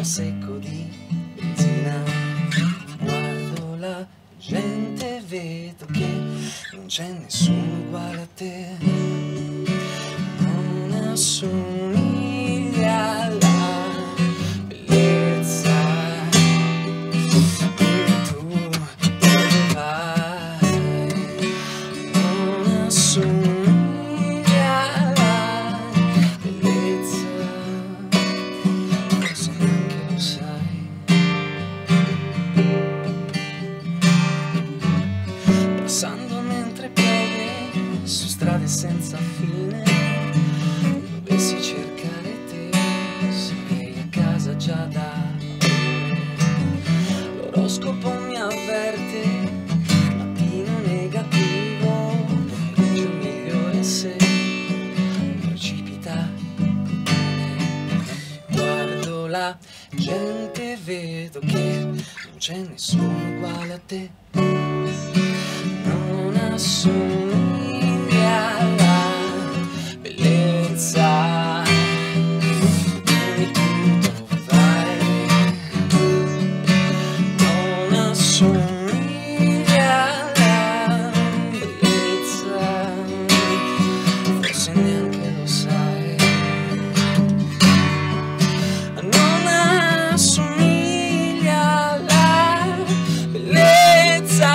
secco di benzina. Guardo la gente e vedo che non c'è nessuno uguale a te. Non assomiglia alla bellezza. Tu dove vai? Non assomiglia alla bellezza. Forse neanche lo sai. Passando mentre piove su strade senza fine, dovessi cercare te, sarei a casa già da ore. L'oroscopo mi avverte, mattino negativo, pomeriggio migliore se precipita. Guardo la gente e vedo che non c'è nessuno uguale a te. Non assomiglia alla bellezza. Dimmi tu dove vai. Non assomiglia alla bellezza. Forse neanche lo sai. Non assomiglia alla bellezza.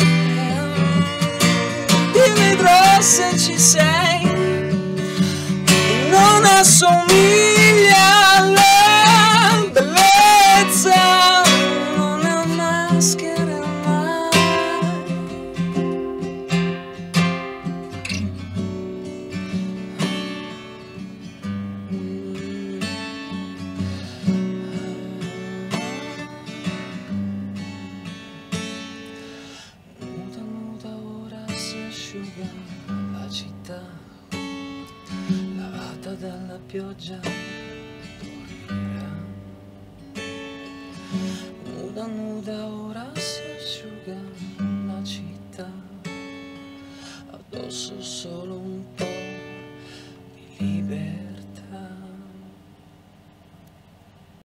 Se ci sei, non assomiglia alla bellezza, non è maschera mai. Nuda, nuda ora si asciuga la città, lavata dalla pioggia, dormirà. Nuda, nuda ora si asciuga la città, addosso solo un po'